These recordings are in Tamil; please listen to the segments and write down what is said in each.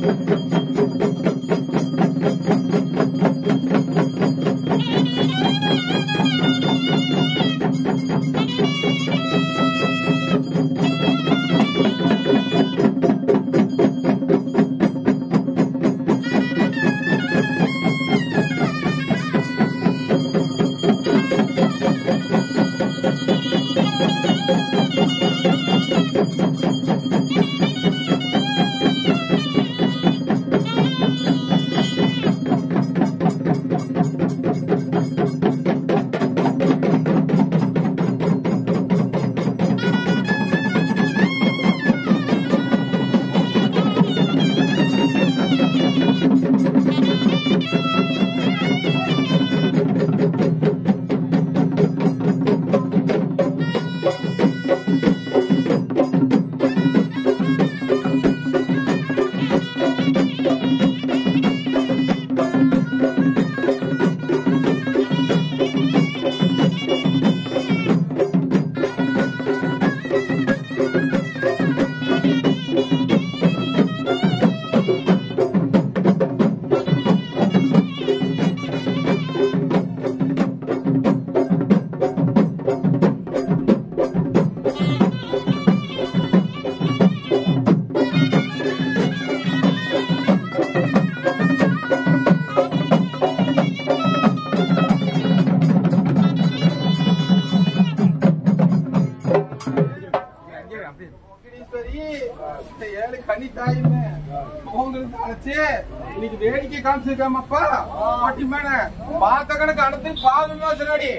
இன்னைக்கு வேடிக்கை காமிச்சிருக்காமப்பா பாட்டி மேல பார்த்த கணக்கு அடுத்து பாவமா சரி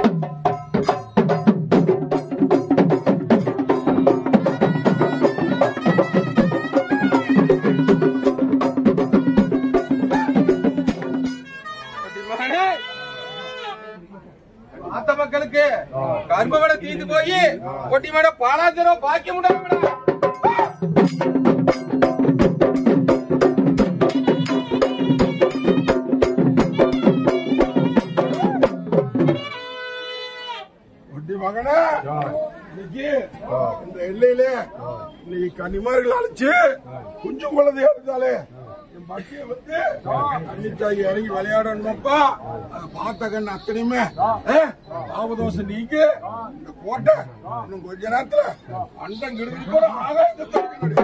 பார்த்த மக்களுக்கு கர்மவட தீர்ந்து போய் கொட்டி மேட பாலாச்சரம் பாக்கிய முடியாது மகனே இந்த எல்லையில இன்னைக்கு கன்னிமார்கள் அழைச்சு குஞ்சு குழந்தையா இருந்தாலே என் பட்டியை வந்து கன்னித்தாகி இறங்கி விளையாடணும்ப்பா. அதை பார்த்த கண்ணு அத்தனையுமே பாவதோஷம் நீங்க இந்த கோட்டை இன்னும் கொஞ்ச நேரத்துல அண்டம் கிடுத்து கூட ஆகாயத்தை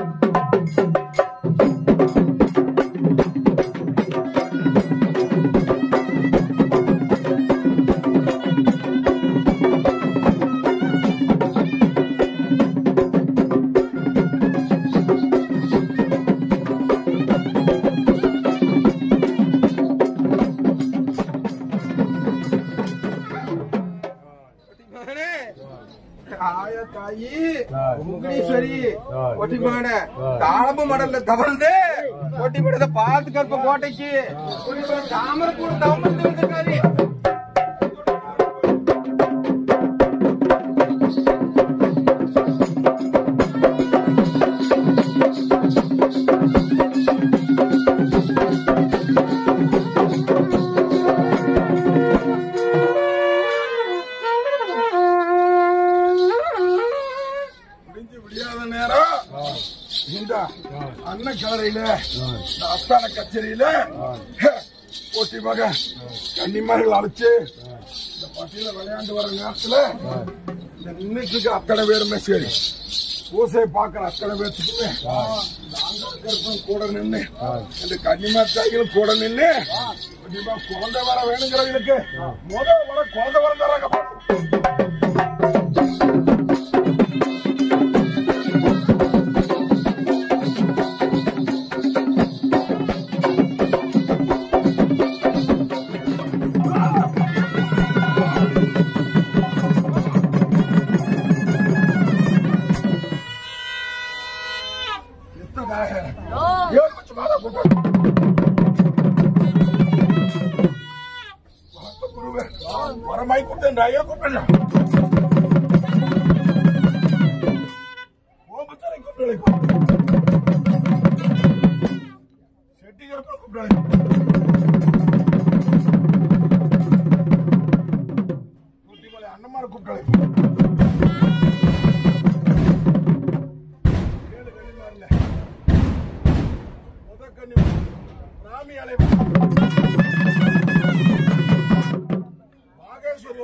தாளம்பு மடல்ல தவழ்ந்து ஒட்டி படத்தை பார்த்து கற்ப கோட்டைக்கு தாமரை கூட தவழ்ந்து வந்திருக்காரு. அன்னக்கலரையில அஸ்தான கச்சேரியில போட்டி மக கன்னிமார்கள் அழைச்சு இந்த பட்டியல விளையாண்டு வர நேரத்துல இந்த நின்றுட்டு இருக்க அத்தனை பேருமே சரி பூசையை பாக்குற அத்தனை பேர்த்துக்குமே இந்த ஆண்களுக்கும் கூட நின்று இந்த கன்னிமார் தாய்களும் கூட நின்று குழந்தை வர வேணுங்கிறவங்களுக்கு முதல் வர குழந்தை வர தராங்க. வரமாய் கூப்பிட்டேன் கூப்பிடல ஓமத்தரை கூப்பிடல செட்டிகரப்ப கூப்பிடல கூட்டிமலை அண்ணமார கூப்பிடல ஏழு கனிமாரில் ராமி அலை நாகேஸ்வரி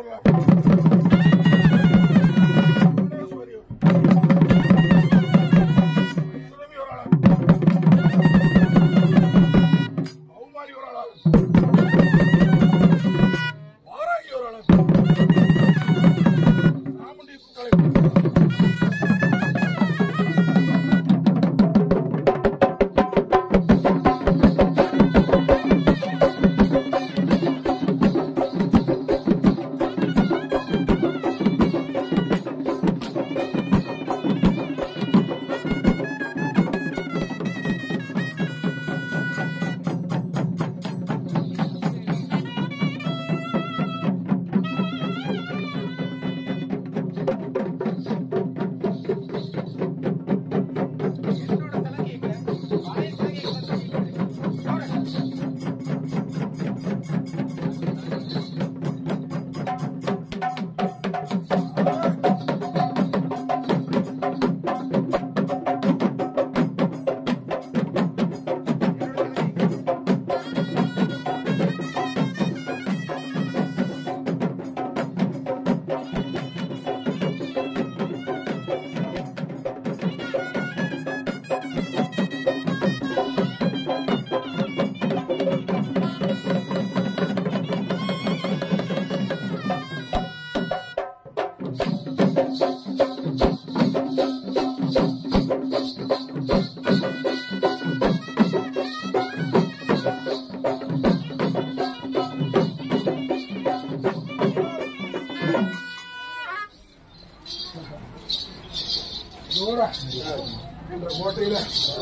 கோட்டையில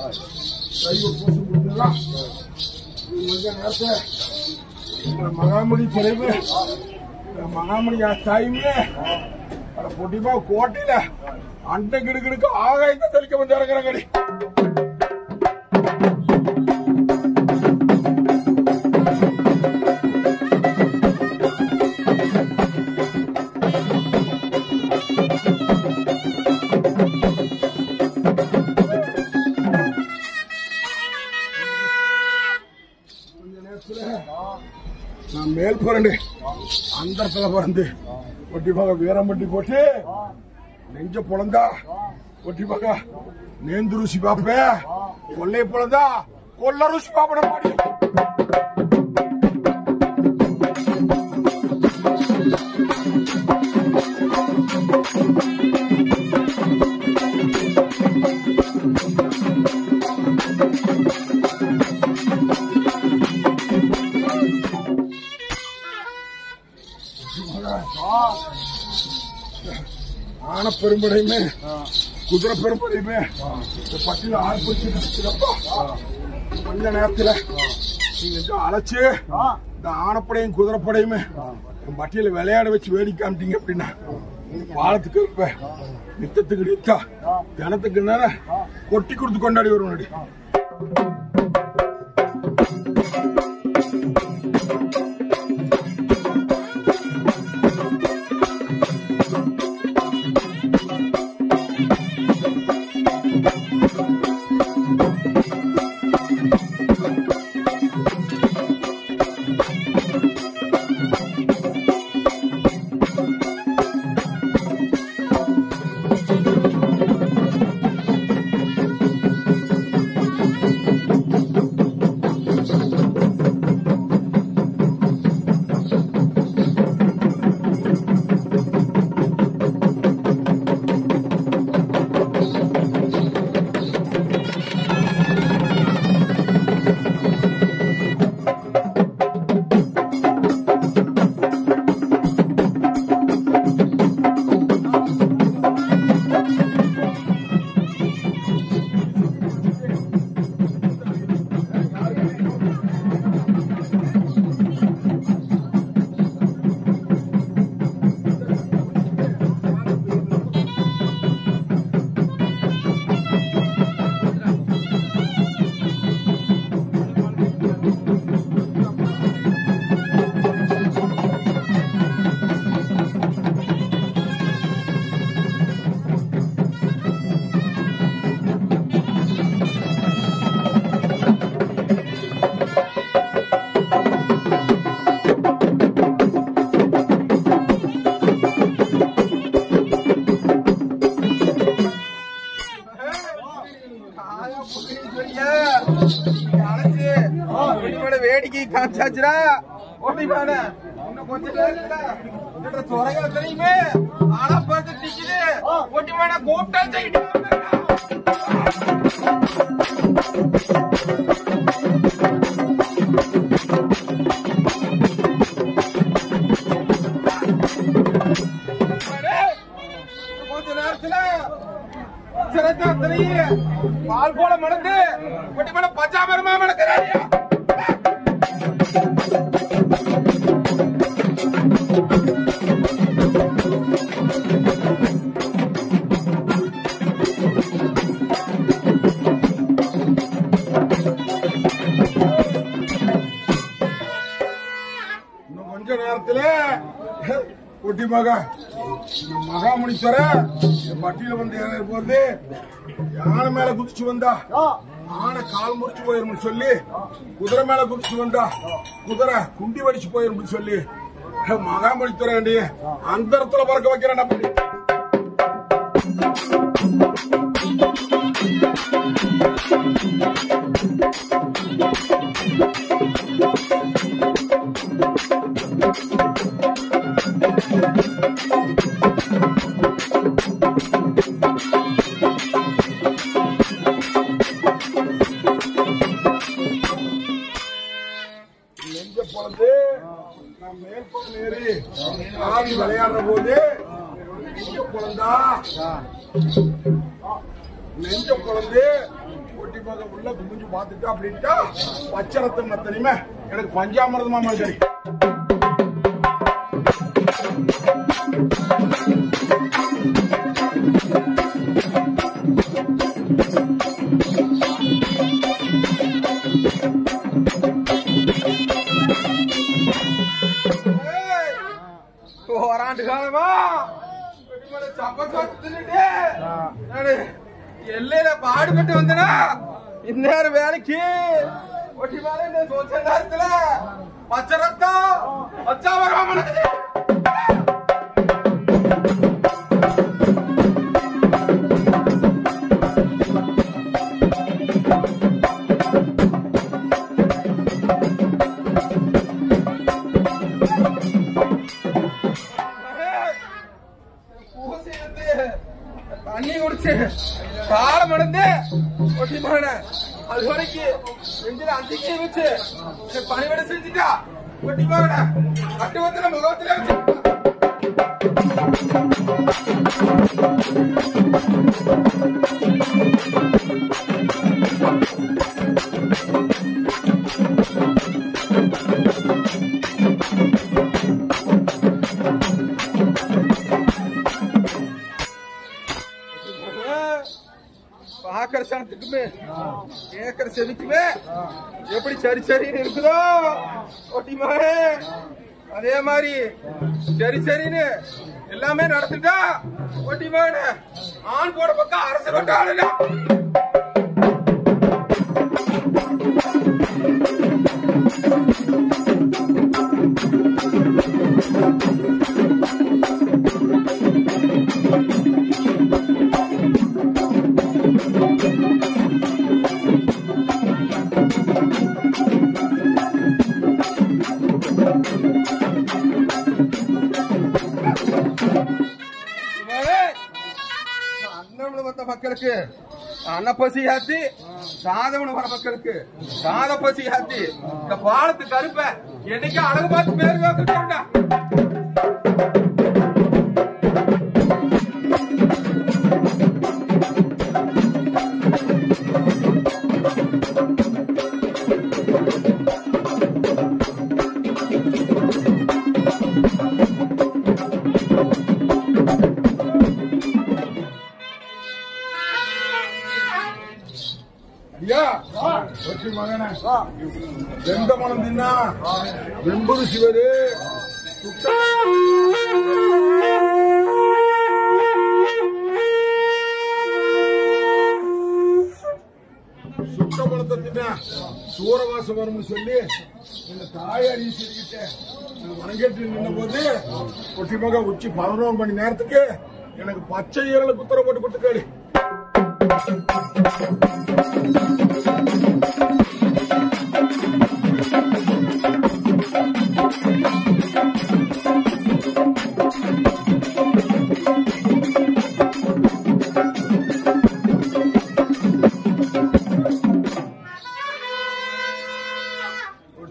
மகாமணி பிறகு மகாமணி தாயுமே பொட்டிப்பா கோட்டையில அண்டை கிடுக்கிடுக்கு ஆகாயத்தை தெளிக்க வந்து இறங்குறாங்கடி. நான் மேல் புரண்டு அந்த பிறந்து ஒட்டிப்பாக வீரம்பட்டி போட்டு நெஞ்ச பொழந்தா ஒட்டிப்பாக நேந்து ருசி பாப்பேன், கொல்லை பொழந்தா கொல்ல ருசி பாப்பட மாடி. ஆன பெரும்படையுமே குதிரை பெரும்படையுமே பட்டியல ஆர்ப்பிடிச்சிருப்பா கொஞ்ச நேரத்துல நீங்க அழைச்சு இந்த ஆனப்படையும் குதிரைப்படையுமே பட்டியல விளையாட வச்சு வேடிக்கை காமிட்டீங்க அப்படின்னா பாலத்துக்கு இருப்ப நித்தத்துக்கு நித்தா தினத்துக்கு நேரம் கொட்டி கொடுத்து கொண்டாடி வருவாடி. வேடிக்கை காமிச்சாச்சுரா ஓட்டிமான இன்னும் கொஞ்ச நேரத்துல துறைகளை தெரியுமே ஆனா பார்த்து நிக்குது ஓட்டிமான கூப்பிட்டா செய்யிட்டு கொஞ்ச நேரத்துல சிறந்த பால் போல மணந்து ஒட்டிமான பச்சாமரமா மணக்கிறாரியா இன்னும் கொஞ்ச நேரத்துல குட்டி மகாமுனீஸ்வர பட்டியல வந்து போறது யானை மேல குதிச்சு வந்தா ஆனை கால் முறிச்சு போயிரும் சொல்லி குதிரை மேல குதிச்சு வந்தா குதிரை குண்டி வடிச்சு போயிரும் சொல்லி மகாமுனீஸ்வர அந்த இடத்துல பறக்க வைக்கிறேன் அப்படி நெஞ்ச பொழுது நான் மேல் பக்கம் ஏறி ஆடி விளையாடுற போது நெஞ்ச பொழுந்தா நெஞ்ச பொழுது ஒட்டி பக்கம் உள்ள குமிஞ்சு பார்த்துட்டா அப்படின்ட்டா பச்சரத்தம் தெரியுமே எனக்கு பஞ்சாமிரதமா மாதிரி ஓராண்டு காலமா எல்லையில பாடுபட்டு வந்தனா இந்நேரம் வேலைக்கு ஒட்டி மேல சொச்ச நேரத்துல பச்சை ரத்தம் பச்சா வராம தண்ணி குடிச்சு காலம் அடைந்து ஒட்டிமான அது வரைக்கும் நெஞ்சில அந்திக்கி வச்சு பணிவிட செஞ்சுட்டா ஒட்டிமான கட்டுவத்துல முகத்துல வச்சு பாக்கிற சனத்துக்குமே கேட்கிற செதுக்குமே எப்படி சரி சரின்னு இருக்குதோ ஒட்டிமானே அதே மாதிரி சரி சரின்னு எல்லாமே நடந்துட்டா ஒட்டிமானே ஆண் போட பக்கம் அரசு கொண்டாடுல மக்களுக்கு அன்ன பசி ஆத்தி சாதவன வர மக்களுக்கு சாத பசி ஆத்தி இந்த பாலத்து கருப்ப என்னைக்கு அழகு பார்த்து பேர் வைக்கிட்டா எந்த மனம் தின்னா வெம்புரு சிவரு சுத்த பழத்தை தின்னா சூரவாசம் வரும்னு சொல்லி எங்க தாயாரி சொல்லிக்கிட்ட வணங்கிட்டு நின்ன போது ஒட்டிமக உச்சி 11 மணி நேரத்துக்கு எனக்கு பச்சை ஈரல குத்தர போட்டு கொடுத்துக்காரு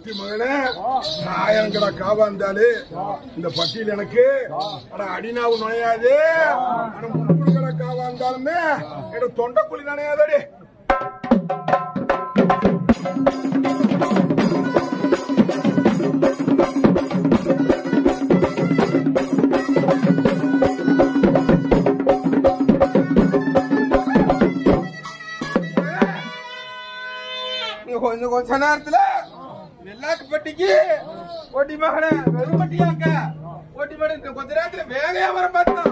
போட்டி மகனே 1000 கடை காவா இருந்தாலு இந்த பட்டியல் எனக்கு அடினாவு நுழையாது. ஆனா 300 கடை காவா இருந்தாலுமே என்னோட தொண்டைக்குழி நனையாதடி. கொஞ்ச நேரத்துல வெள்ளாட்டுப்பட்டிக்கு போட்டி மகனே வெறும் பட்டியாக்க போட்டி மகன் கொஞ்ச நேரத்துல வேகையா வர பார்த்தோம்.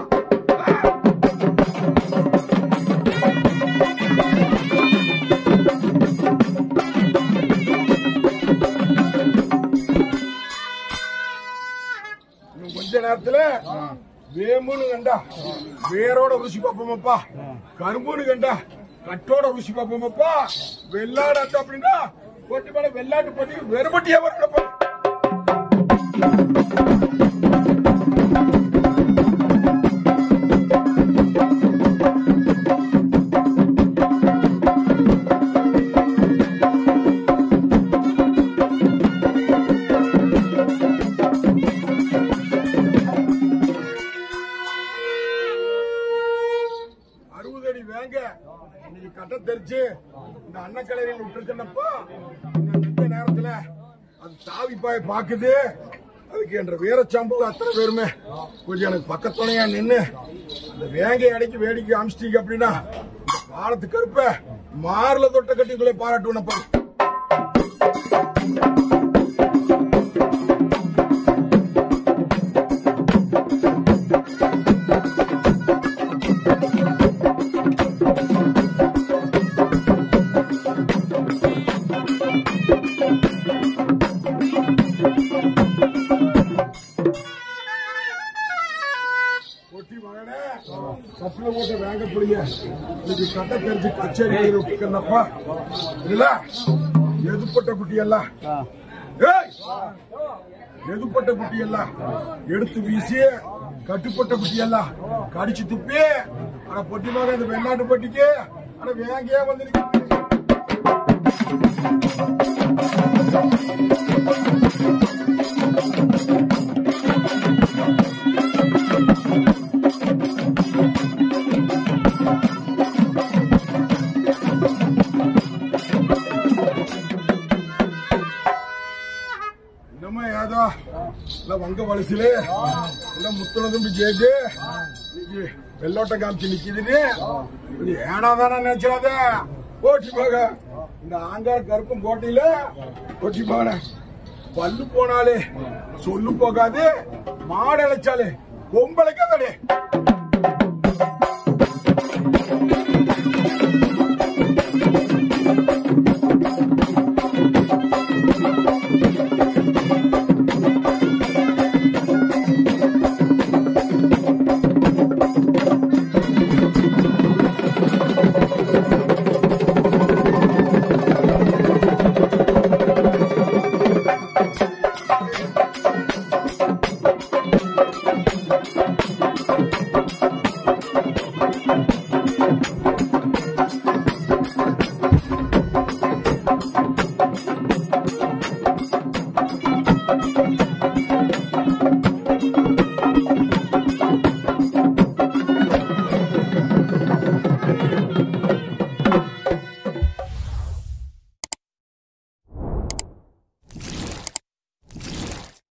கொஞ்ச நேரத்துல வேம்புன்னு கண்டா வேரோட ருசி பார்ப்போமப்பா. கரும்புன்னு கண்டா கட்டோட ருசி பார்ப்போமப்பா. வெள்ளாடு அட்டை அப்படின்னா போட்டி மேல வெள்ளாட்டு போட்டி வெறுபட்டியா வரப்பா. கட்ட தெரிச்சு இந்த அன்னக்கலையில் விட்டுருக்கேன்னப்பா. இந்த நேரத்துல அது தாவி பாய் பாக்குது. அதுக்கு என்ற வீரச்சாம்பு அத்தனை பேருமே கொஞ்சம் எனக்கு பக்கத்துணையா நின்று அந்த வேங்கை அடைக்கி வேடிக்கை அமிச்சிட்டீங்க அப்படின்னா இந்த பாலத்து கருப்ப மாறுல தொட்ட கட்டிக்குள்ளே பாராட்டுவனப்பா. கட்டில போட்ட வேங்க புளிய இன்னைக்கு கட்ட தெரிஞ்சு கச்சேரி விட்டுக்கிறப்பா. இல்ல எதுப்பட்ட குட்டியெல்லாம் எதுப்பட்ட குட்டியெல்லாம் எடுத்து வீசி கட்டுப்பட்ட குட்டியெல்லாம் கடிச்சு துப்பி ஆனா பொட்டிமாக இந்த வெள்ளாட்டு பட்டிக்கு ஆனா வேங்கையா வந்து ஏதோ வங்க வலசிலே முத்துனதும் கேட்டு வெள்ளோட்ட காமிச்சு நிக்குதுன்னு ஏனாதானே நினைச்சாத. போட்டி போக இந்த ஆங்கார கருப்பும் போட்டியில போட்டி போன பல்லு போனாலே சொல்லு போகாது. மாடு அழைச்சாலே கொம்பளைக்காதே.